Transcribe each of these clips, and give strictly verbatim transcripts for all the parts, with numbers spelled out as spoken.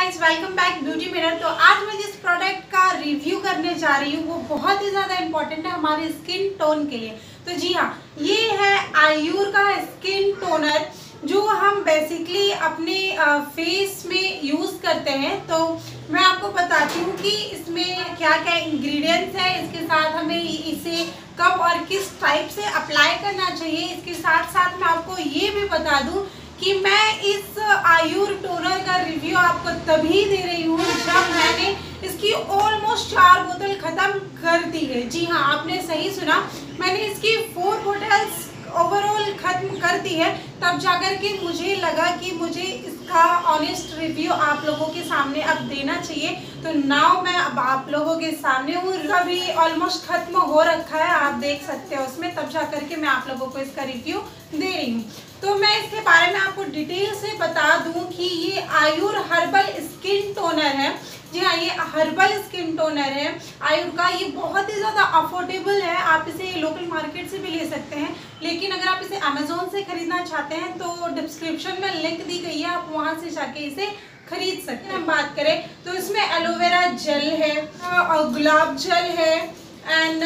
Guys, welcome back beauty mirror. तो आज मैं जिस प्रोडक्ट का रिव्यू करने जा रही हूँ वो बहुत ही ज़्यादा इम्पोर्टेंट है हमारे स्किन टोन के लिए। तो जी हाँ, ये है आयुर का स्किन टोनर जो हम बेसिकली अपने फेस में यूज़ करते हैं। तो मैं आपको बताती हूँ कि इसमें क्या क्या इंग्रेडिएंट्स है, इसके साथ हमें इसे कब और किस टाइप से अप्लाई करना चाहिए। इसके साथ साथ मैं आपको ये भी बता दूँ कि मैं इस आयुर टोनर का रिव्यू आपको तभी दे रही हूँ जब मैंने इसकी ऑलमोस्ट चार बोतल ख़त्म कर दी है। जी हाँ, आपने सही सुना, मैंने इसकी फोर बोतल्स ओवरऑल ख़त्म कर दी है। तब जाकर के मुझे लगा कि मुझे इसका ऑनेस्ट रिव्यू आप लोगों के सामने अब देना चाहिए। तो नाउ मैं अब आप लोगों के सामने हूँ, अभी ऑलमोस्ट ख़त्म हो रखा है, आप देख सकते हो उसमें। तब जाकर के मैं आप लोगों को इसका रिव्यू दे रही हूँ। तो मैं इसके बारे में आपको डिटेल से बता दूं कि ये आयुर हर्बल स्किन टोनर है। जी हाँ, ये हर्बल स्किन टोनर है आयुर का। ये बहुत ही ज़्यादा अफोर्डेबल है, आप इसे लोकल मार्केट से भी ले सकते हैं, लेकिन अगर आप इसे अमेजोन से खरीदना चाहते हैं तो डिस्क्रिप्शन में लिंक दी गई है, आप वहाँ से जाके इसे खरीद सकते हैं। हम बात करें तो इसमें एलोवेरा जेल है और गुलाब जल है and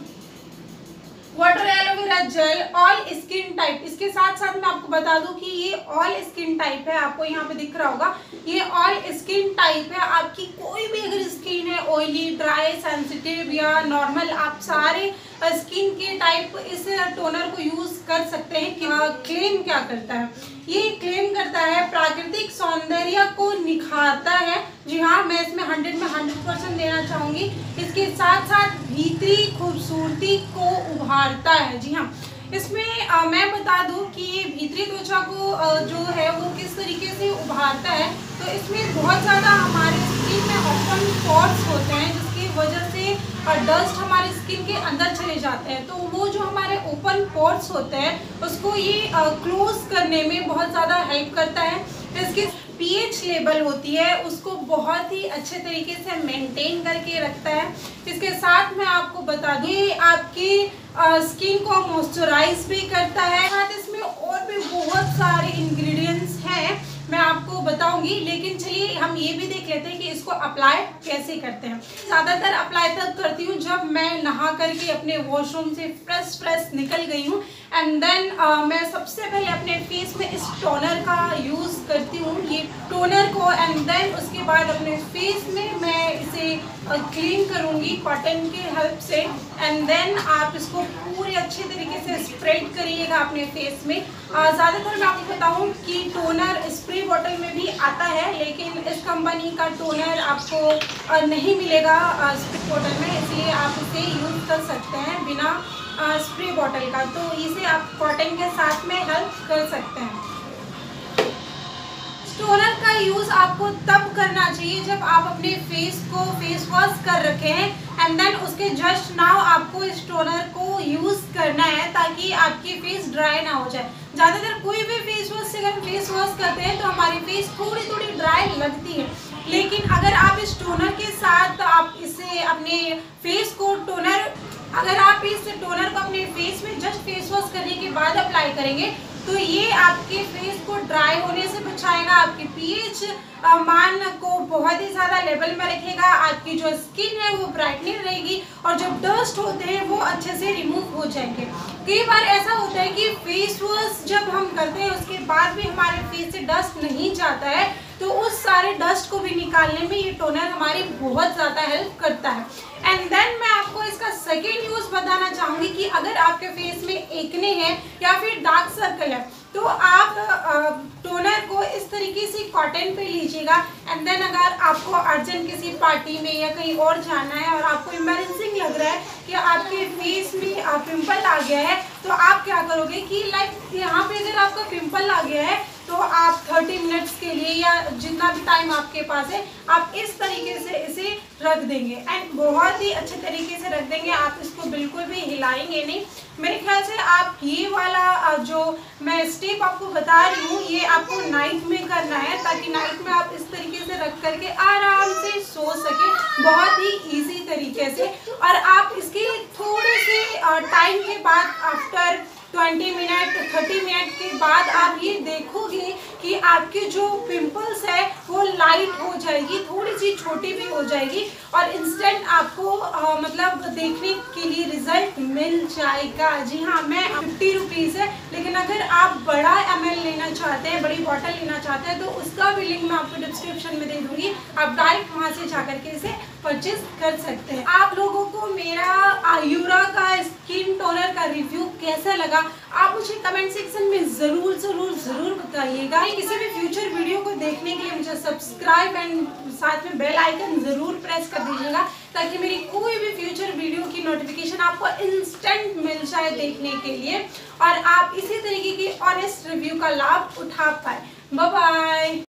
water aloe vera gel, all skin type. इसके साथ साथ मैं आपको बता दूं कि ये ऑल स्किन टाइप है, आपको यहाँ पे दिख रहा होगा, ये ऑल स्किन टाइप है। आपकी कोई भी अगर स्किन है ऑयली, ड्राई, सेंसिटिव या नॉर्मल, आप सारे स्किन के टाइप इस टोनर को यूज कर सकते हैं। क्या क्लेम क्या करता है? ये क्लेम करता है प्राकृतिक सौंदर्य को निखारता है। जी हाँ, मैं इसमें हंड्रेड में हंड्रेड परसेंट देना चाहूँगी। इसके साथ साथ भीतरी खूबसूरती को उभारता है। जी हाँ, इसमें आ, मैं बता दूं कि ये भीतरी त्वचा को आ, जो है वो किस तरीके से उभारता है। तो इसमें बहुत ज़्यादा हमारे स्किन में ओपन पोर्स होते हैं जिसकी वजह से डस्ट हमारे स्किन के अंदर चले जाते हैं। तो वो जो हमारे ओपन पोर्स होते हैं उसको ये क्लोज करने में बहुत ज़्यादा हेल्प करता है। इसकी पीएच लेवल होती है उसको बहुत ही अच्छे तरीके से मेंटेन करके रखता है। इसके साथ मैं आपको बता दूं ये आपकी स्किन को मॉइस्चराइज भी करता है। साथ इसमें और भी बहुत सारे इंग्रेडिएंट्स हैं, मैं आपको बताऊंगी, लेकिन चलिए हम ये भी देख लेते हैं कि इसको अप्लाई कैसे करते हैं। ज़्यादातर अप्लाई तब करती हूँ जब मैं नहा करके अपने वॉशरूम से फ्रेश फ्रेश निकल गई हूँ एंड देन uh, मैं सबसे पहले अपने फेस में इस टोनर का यूज़ करती हूँ, ये टोनर को, एंड देन उसके बाद अपने फेस में मैं इसे क्लीन करूँगी कॉटन के हेल्प से। एंड देन आप इसको पूरे अच्छे तरीके से स्प्रेड करिएगा अपने फेस में। ज़्यादातर मैं आपको बताऊँ कि टोनर स्प्रे बॉटल में भी आता है, लेकिन इस कंपनी का टोनर आपको नहीं मिलेगा स्प्रे बॉटल में, इसलिए आप इसे यूज़ कर सकते हैं बिना स्प्रे बॉटल का। तो इसे आप कॉटन के साथ में हेल्प कर सकते हैं। टोनर का यूज़ आपको तब करना चाहिए जब आप अपने फेस को फेस वॉश कर रखे हैं एंड देन उसके जस्ट नाउ आपको इस टोनर को यूज़ करना है ताकि आपकी फेस ड्राई ना हो जाए। ज़्यादातर कोई भी फेस वॉश से अगर फेस वॉश करते हैं तो हमारी फेस थोड़ी थोड़ी ड्राई लगती है, लेकिन अगर आप इस टोनर के साथ आप इसे अपने फेस को टोनर अगर आप इस टोनर को अपने फेस में जस्ट फेस वॉश करने के बाद अप्लाई करेंगे तो ये आपके फेस को ड्राई होने से बचाएगा, आपके पीएच मान को बहुत ही ज़्यादा लेवल में रखेगा, आपकी जो स्किन है वो ब्राइटनिंग रहेगी और जो डस्ट होते हैं वो अच्छे से रिमूव हो जाएंगे। कई बार ऐसा होता है कि फेस वॉश जब हम करते हैं उसके बाद भी हमारे फेस से डस्ट नहीं जाता है, तो उस सारे डस्ट को भी निकालने में ये टोनर हमारी बहुत ज़्यादा हेल्प करता है। एंड देन मैं आपको इसका सेकेंड यूज़ बताना चाहूँगी कि अगर आपके फेस में एक्ने हैं या फिर डार्क सर्कल है तो आप टोनर को इस तरीके से कॉटन पे लीजिएगा एंड देन अगर आपको अर्जेंट किसी पार्टी में या कहीं और जाना है और आपको एम्बैरेसिंग लग रहा है कि आपके फेस में पिंपल आ गया है, तो आप क्या करोगे कि लाइक यहाँ पे अगर आपका पिंपल आ गया है तो आप थर्टी मिनट्स के लिए या जितना भी टाइम आपके पास है आप इस तरीके से इसे रख देंगे एंड बहुत ही अच्छे तरीके से रख देंगे। आप इसको बिल्कुल भी हिलाएंगे नहीं। मेरे ख्याल से आप ये वाला जो मैं स्टेप आपको बता रही हूँ ये आपको नाइट में करना है ताकि नाइट में आप इस तरीके से रख करके आराम से सो सके बहुत ही ईजी तरीके से। और आप इसके थोड़े से टाइम के बाद after twenty minute thirty minute के बाद आप ये देखोगे कि आपके जो पिंपल्स है वो लाइट हो हो जाएगी, थोड़ी सी छोटी भी हो जाएगी और इंस्टेंट आपको आ, मतलब देखने के लिए रिजल्ट मिल जाएगा। जी हाँ, मैं फिफ्टी रुपीज़ है, लेकिन अगर आप बड़ा एम एल लेना चाहते हैं, बड़ी बॉटल लेना चाहते हैं तो उसका भी लिंक मैं आपको डिस्क्रिप्शन में दे दूंगी, आप डायरेक्ट वहाँ से जा करके इसे परचेज कर सकते हैं। आप लोगों को मेरा आयुरा का स्किन टोनर का रिव्यू कैसा लगा आप मुझे कमेंट सेक्शन में ज़रूर ज़रूर ज़रूर बताइएगा। किसी भी फ्यूचर वीडियो को देखने के लिए मुझे सब्सक्राइब एंड साथ में बेल आइकन ज़रूर प्रेस कर दीजिएगा, ताकि मेरी कोई भी फ्यूचर वीडियो की नोटिफिकेशन आपको इंस्टेंट मिल जाए देखने के लिए और आप इसी तरीके की ऑनेस्ट रिव्यू का लाभ उठा पाए। Bye bye.